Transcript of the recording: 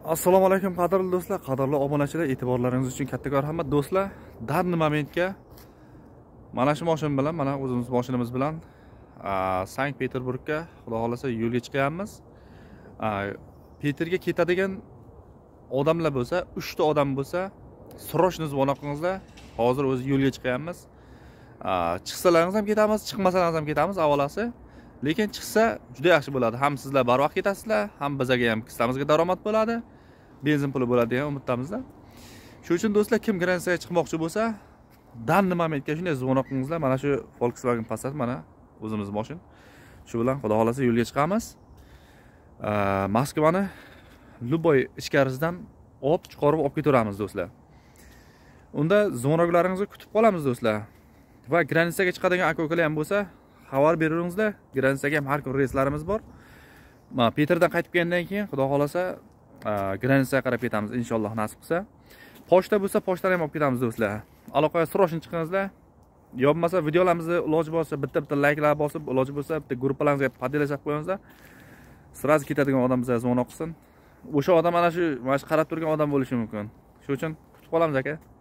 Assalomu alaykum qadrli do'stlar, qadrli obunachilar, e'tiborlaringiz uchun kattakon rahmat do'stlar. Darni momentga mana shu mashina bilan, mana o'zimiz mashinamiz bilan Sankt-Peterburgga xudo xolasa yo'lga chiqyapmiz. Peterga ketadigan odamlar bo'lsa, 3 ta odam bo'lsa, срочно звонок qilingizlar. Hozir o'zi yo'lga chiqyapmiz. Chiqsalaringiz ham ketamiz, chiqmasalaringiz ham ketamiz avolasi. Lekin chiqsa juda yaxshi bo'ladi. Ham sizlar barvaqt ketasizlar, ham bizga ham kistamizga daromad bo'ladi. Benzin puli bo'ladi degan umiddamizda. Shuning uchun do'stlar, kim Gransiyaga chiqmoqchi bo'lsa, danni momentga shunday zvonok qilingizlar. Mana shu Volkswagen Passat mana o'zimiz mashina. Shu bilan xudo xolasa yo'lga chiqamiz. Moskvani Luboy ichkarisidan chiqarib olib ketaveramiz do'stlar. Unda zvonoklaringizni kutib qolamiz do'stlar. Va Gransiyaga chiqadigan aka-ukalar ham bo'lsa, xabar beringizlar. Gransiyaga ham har kun reyslarimiz bor. Peterdan qaytib kelgandan keyin xudo xolasa Gransiyaga qarab ketamiz inshaalloh nasib qilsa. Pochta bo'lsa, pochtani ham olib ketamiz do'stlar. Aloqaga srochni chiqingizlar. Yopmasa videolarimizni iloji bo'lsa bitta layklar bosib, iloji bo'lsa bitta gruppalaringizga poddelashib qo'yingizlar. Sraz ketadigan odam bizga zvonok qilsin. O'sha odam mana shu qarab turgan odam bo'lishi mumkin. Shuning uchun kutib qolamiz aka.